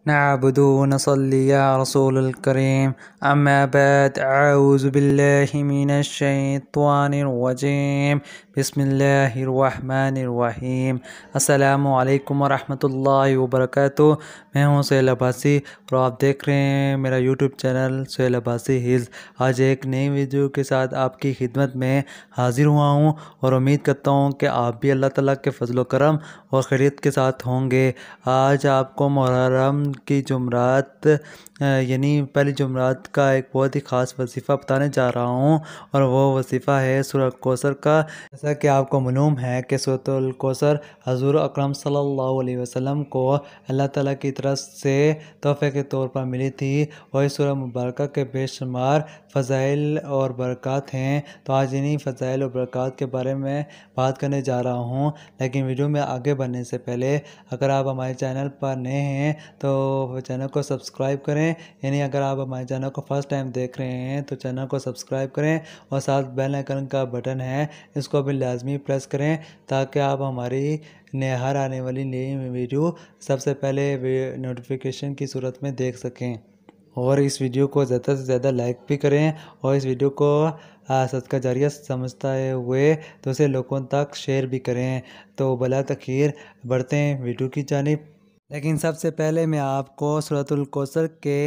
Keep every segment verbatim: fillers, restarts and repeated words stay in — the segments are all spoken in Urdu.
نعبد ونصلي يا رسول الكريم أما بعد أعوذ بالله من الشيطان الرجيم بسم اللہ الرحمن الرحیم السلام علیکم ورحمۃ اللہ وبرکاتہ۔ میں ہوں سہیل عباسی اور آپ دیکھ رہے ہیں میرا YouTube channel Sohail Abbasi Hills. آج ایک نئی ویڈیو کے ساتھ آپ کی خدمت میں حاضر ہوا ہوں اور امید کرتا ہوں کہ آپ بھی اللہ تعالیٰ کے فضل و کرم اور خیریت کے ساتھ ہوں گے۔ آج آپ کو محرم کی جمعرات یعنی پہلی جمعرات کا ایک بہت ہی خاص وظیفہ بتانے جا رہا ہوں، اور وہ وظیفہ ہے سورہ کوثر کا۔ جیسا کہ آپ کو معلوم ہے کہ سورۃ الکوثر حضور اکرم صلی اللہ علیہ وسلم کو اللہ تعالیٰ کی طرف سے تحفے کے طور پر ملی تھی، اور اس سورہ مبارکہ کے بے شمار فضائل اور برکات ہیں۔ تو آج انہی فضائل اور برکات کے بارے میں بات کرنے جا رہا ہوں، لیکن ویڈیو میں آگے بڑھنے سے پہلے اگر آپ ہمارے چینل پر نئے ہیں تو چینل کو سبسکرائب کریں، یعنی اگر آپ ہمارے چینل کو فرسٹ ٹائم دیکھ رہے ہیں تو چینل کو سبسکرائب کریں، اور ساتھ بیل آئیکن کا بٹن ہے اس کو بھی لازمی پریس کریں تاکہ آپ ہماری نئے ہر آنے والی نئی ویڈیو سب سے پہلے نوٹیفیکیشن کی صورت میں دیکھ سکیں۔ اور اس ویڈیو کو زیادہ سے زیادہ لائک بھی کریں، اور اس ویڈیو کو صدقہ جاریہ سمجھتے ہوئے دوسرے لوگوں تک شیئر بھی کریں۔ تو بلا تاخیر بڑھتے ہیں ویڈیو کی جانب، لیکن سب سے پہلے میں آپ کو سورۃ الکوثر کے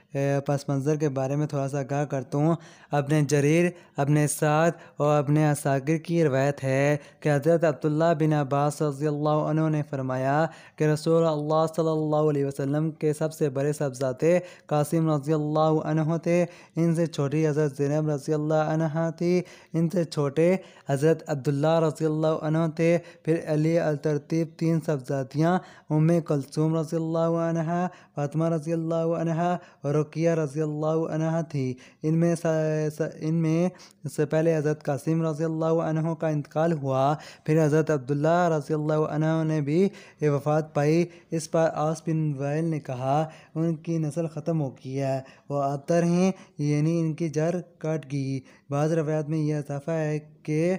پس منظر کے بارے میں تھوڑا سا آگاہ کرتا ہوں۔ اپنے جریر، اپنے سعد اور اپنے اساکر کی روایت ہے کہ حضرت عبداللہ بن عباس رضی اللہ عنہ نے فرمایا کہ رسول اللہ صلی اللہ علیہ وسلم کے سب سے بڑے صاحبزادے قاسم رضی اللہ عنہ تھے، ان سے چھوٹی حضرت زینب رضی اللہ عنہ تھی، ان سے چھوٹے حضرت عبداللہ رضی اللہ عنہ تھے، پھر علی الترتیب تین صاحبزادیاں ام کلثوم رضی اللہ عنہ، فاطمہ رضی اللہ عنہ اور رقیہ رضی اللہ عنہ تھی۔ ان میں ان میں سے پہلے حضرت قاسم رضی اللہ عنہ کا انتقال ہوا، پھر حضرت عبداللہ رضی اللہ عنہ نے بھی وفات پائی۔ اس پر عاص بن وائل نے کہا ان کی نسل ختم ہو گئی ہے، وہ ابتر ہیں، یعنی ان کی جڑ کٹ گئی۔ بعض روایات میں یہ اضافہ ہے کہ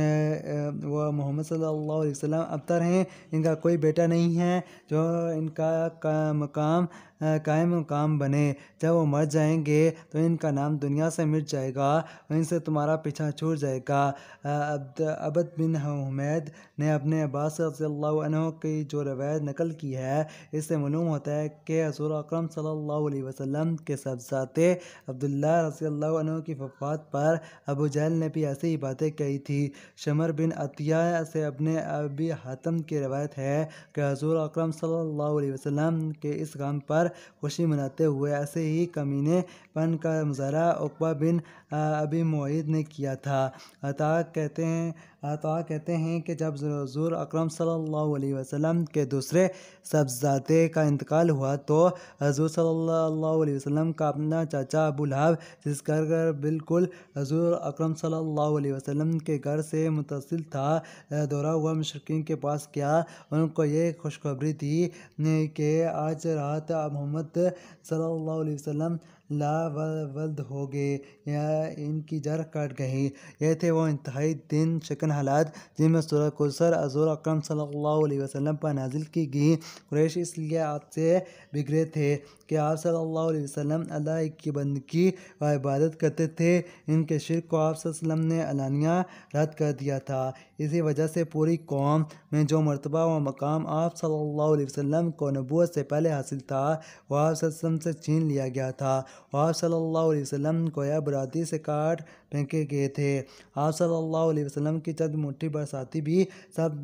وہ محمد صلی اللہ علیہ وسلم ابتر ہیں، ان کا کوئی بیٹا نہیں ہے جو ان کا مقام قائم مقام بنے۔ جب وہ مر جائیں گے تو ان کا نام دنیا سے مٹ جائے گا اور ان سے تمہارا پیچھا چھوٹ جائے گا۔ عبد بن حمید نے اپنے عباس رضی اللہ عنہ کی جو روایت نقل کی ہے، اس سے معلوم ہوتا ہے کہ حضور اکرم صلی اللہ علیہ وسلم کے صاحبزادے عبداللہ رضی اللہ عنہ کی وفات پر ابو جہل نے بھی ایسی ہی باتیں کہی تھی۔ شمر بن عطیہ سے اپنے ابی حاتم کی روایت ہے کہ حضور اکرم صلی اللہ علیہ وسلم کے اس غم پر خوشی مناتے ہوئے ایسے ہی کمینے پن کا مظاہرہ عقبہ بن ابی معیط نے کیا تھا۔ عطا کہتے ہیں عطا کہتے ہیں کہ جب حضور اکرم صلی اللہ علیہ وسلم کے دوسرے صاحبزادے کا انتقال ہوا تو حضور صلی اللہ علیہ وسلم کا اپنا چاچا ابو لہب، جس کا گھر بالکل حضور اکرم صلی اللہ علیہ وسلم کے گھر سے متصل تھا، دورہ ہوا مشرکین کے پاس گیا، ان کو یہ خوشخبری دی کہ آج رات محمد صلی اللہ علیہ وسلم لا ولد ہو گئے یا ان کی جڑ کٹ گئی۔ یہ تھے وہ انتہائی دن شکن حالات جن میں سورہ کوثر حضور اکرم صلی اللہ علیہ وسلم پر نازل کی گئی۔ قریش اس لیے آپ سے بگڑے تھے کہ آپ صلی اللہ علیہ وسلم اللہ کی بندگی و عبادت کرتے تھے، ان کے شرک کو آپ صلی اللہ علیہ وسلم نے علانیہ رد کر دیا تھا۔ اسی وجہ سے پوری قوم میں جو مرتبہ و مقام آپ صلی اللہ علیہ وسلم کو نبوت سے پہلے حاصل تھا وہ آپ صلی اللہ علیہ وسلم سے چھین لیا گیا تھا، اور آپ صلی اللہ علیہ وسلم کو یا برادری سے کاٹ پھینکے گئے تھے۔ آپ صلی اللہ علیہ وسلم کی چند مٹھی برساتی بھی سب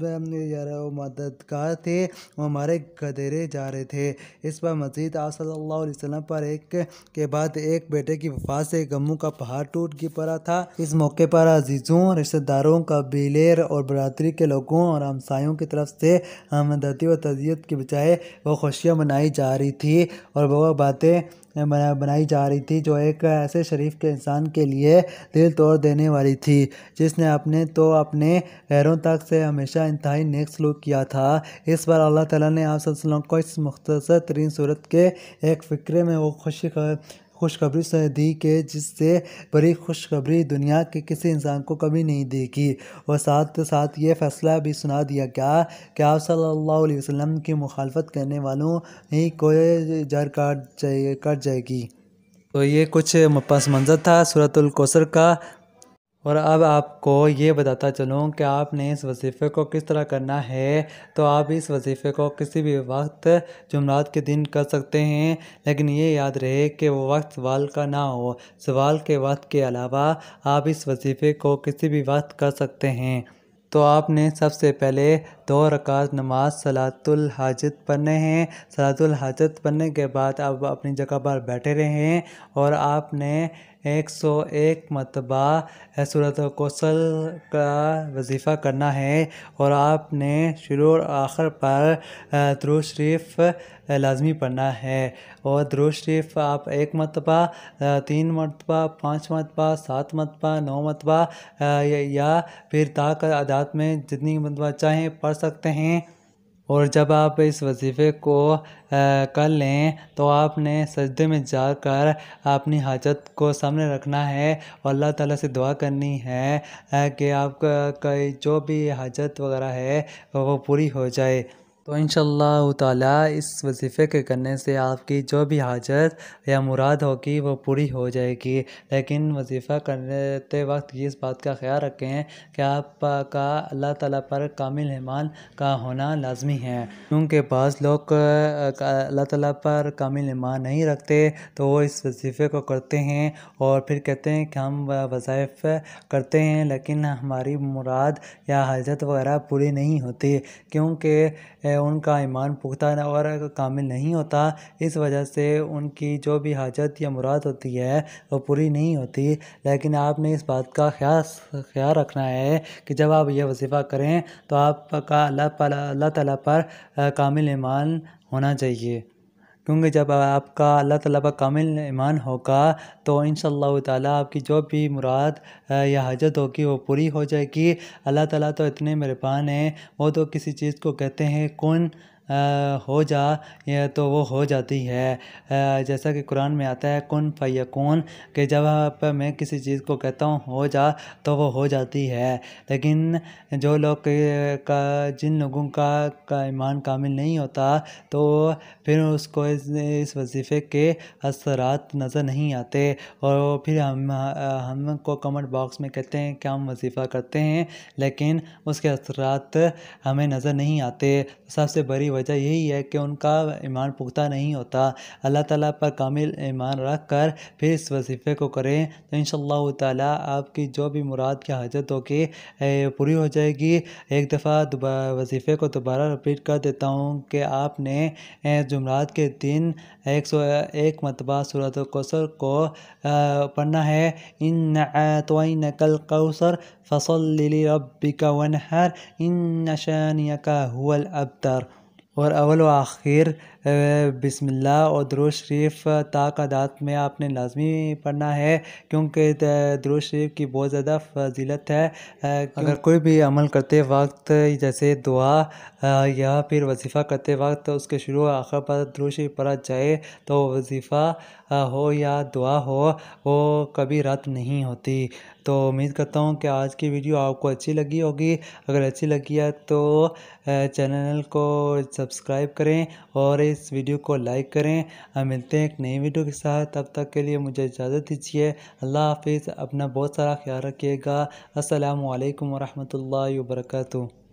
مددگار تھے، وہ مارے گدھیرے جا رہے تھے۔ اس پر مزید آپ صلی اللہ علیہ وسلم پر ایک کے بعد ایک بیٹے کی وفات سے غموں کا پہاڑ ٹوٹ گر پڑا تھا۔ اس موقع پر عزیزوں، رشتہ داروں، قبیلے اور برادری کے لوگوں اور ہمسایوں کی طرف سے ہمدردی و تعزیت کے بجائے وہ خوشیاں منائی جا رہی تھی اور وہ باتیں بنائی جا رہی تھی جو ایک ایسے شریف کے انسان کے لیے دل توڑ دینے والی تھی جس نے اپنے تو اپنے غیروں تک سے ہمیشہ انتہائی نیک سلوک کیا تھا۔ اس پر اللہ تعالیٰ نے آپ صلی اللہ علیہ وسلم کو اس مختصر ترین صورت کے ایک فقرے میں وہ خوشی خوشخبری سے دی کہ جس سے بڑی خوشخبری دنیا کے کسی انسان کو کبھی نہیں دی گی، اور ساتھ ساتھ یہ فیصلہ بھی سنا دیا گیا کہ آپ صلی اللہ علیہ وسلم کی مخالفت کرنے والوں ہی کو جڑ کاٹ جائے کٹ جائے گی۔ تو یہ کچھ پس منظر تھا سورۃ الکوثر کا، اور اب آپ کو یہ بتاتا چلوں کہ آپ نے اس وظیفے کو کس طرح کرنا ہے۔ تو آپ اس وظیفے کو کسی بھی وقت جمعرات کے دن کر سکتے ہیں، لیکن یہ یاد رہے کہ وہ وقت سوال کا نہ ہو۔ سوال کے وقت کے علاوہ آپ اس وظیفے کو کسی بھی وقت کر سکتے ہیں۔ تو آپ نے سب سے پہلے دو رکعت نماز صلاۃ الحاجت پڑھنے ہیں۔ صلاۃ الحاجت پڑھنے کے بعد آپ اپنی جگہ پر بیٹھے رہیں، اور آپ نے ایک سو ایک مرتبہ سورۃ الکوثر کا وظیفہ کرنا ہے، اور آپ نے شروع اور آخر پر درود شریف لازمی پڑھنا ہے۔ اور درود شریف آپ ایک مرتبہ، تین مرتبہ، پانچ مرتبہ، سات مرتبہ، نو مرتبہ یا پھر تا تعداد میں جتنی مرتبہ چاہیں پڑھ سکتے ہیں۔ اور جب آپ اس وظیفے کو کر لیں تو آپ نے سجدے میں جا کر اپنی حاجت کو سامنے رکھنا ہے، اور اللہ تعالیٰ سے دعا کرنی ہے کہ آپ کا جو بھی حاجت وغیرہ ہے وہ پوری ہو جائے۔ تو انشاءاللہ تعالیٰ اس وظیفے کے کرنے سے آپ کی جو بھی حاجت یا مراد ہوگی وہ پوری ہو جائے گی۔ لیکن وظیفہ کرتے وقت یہ اس بات کا خیال رکھیں کہ آپ کا اللہ تعالیٰ پر کامل ایمان کا ہونا لازمی ہے، کیونکہ بعض لوگ اللہ تعالیٰ پر کامل ایمان نہیں رکھتے تو وہ اس وظیفے کو کرتے ہیں اور پھر کہتے ہیں کہ ہم وظائف کرتے ہیں لیکن ہماری مراد یا حاجت وغیرہ پوری نہیں ہوتی، کیونکہ ان کا ایمان پختہ اور کامل نہیں ہوتا۔ اس وجہ سے ان کی جو بھی حاجت یا مراد ہوتی ہے وہ پوری نہیں ہوتی۔ لیکن آپ نے اس بات کا خیال خیال رکھنا ہے کہ جب آپ یہ وظیفہ کریں تو آپ کا اللہ اللہ تعالیٰ پر کامل ایمان ہونا چاہیے، کیونکہ جب آپ کا اللہ تعالیٰ پر کامل ایمان ہوگا تو انشاءاللہ تعالیٰ آپ کی جو بھی مراد یا حاجت ہوگی وہ پوری ہو جائے گی۔ اللہ تعالیٰ تو اتنے مہربان ہیں، وہ تو کسی چیز کو کہتے ہیں کن ہو جا یا تو وہ ہو جاتی ہے، جیسا کہ قرآن میں آتا ہے کن فیکون، کہ جب آپ میں کسی چیز کو کہتا ہوں ہو جا تو وہ ہو جاتی ہے۔ لیکن جو لوگ کا جن لوگوں کا کا ایمان کامل نہیں ہوتا تو پھر اس کو اس, اس وظیفے کے اثرات نظر نہیں آتے، اور پھر ہم ہم کو کمنٹ باکس میں کہتے ہیں کہ ہم وظیفہ کرتے ہیں لیکن اس کے اثرات ہمیں نظر نہیں آتے۔ سب سے بڑی وجہ یہی ہے کہ ان کا ایمان پختہ نہیں ہوتا۔ اللہ تعالیٰ پر کامل ایمان رکھ کر پھر اس وظیفے کو کریں تو انشاءاللہ تعالیٰ آپ کی جو بھی مراد کی حاجت ہوگی پوری ہو جائے گی۔ ایک دفعہ وظیفے کو دوبارہ رپیٹ کر دیتا ہوں کہ آپ نے جمعرات کے دن ایک سو ایک مرتبہ سورۃ الکوثر کو پڑھنا ہے۔ اِنَّا أَعْطَيْنَاكَ الْكَوْثَرَ فَصَلِّ لِرَبِّكَ وَانْحَرْ إِنَّ شَانِئَكَ هُوَ الْأَبْتَرُ، اور اول و آخر بسم اللہ اور درود شریف تا تعداد میں آپ نے لازمی پڑھنا ہے، کیونکہ درود شریف کی بہت زیادہ فضیلت ہے۔ اگر کوئی بھی عمل کرتے وقت جیسے دعا یا پھر وظیفہ کرتے وقت اس کے شروع آخر پر درود شریف پڑھا جائے تو وظیفہ ہو یا دعا ہو وہ کبھی رد نہیں ہوتی۔ تو امید کرتا ہوں کہ آج کی ویڈیو آپ کو اچھی لگی ہوگی۔ اگر اچھی لگی ہے تو چینل کو سبسکرائب کریں اور اس ویڈیو کو لائک کریں۔ ہم ملتے ہیں ایک نئی ویڈیو کے ساتھ، تب تک کے لیے مجھے اجازت دیجیے۔ اللہ حافظ، اپنا بہت سارا خیال رکھیے گا۔ السلام علیکم ورحمۃ اللہ وبرکاتہ۔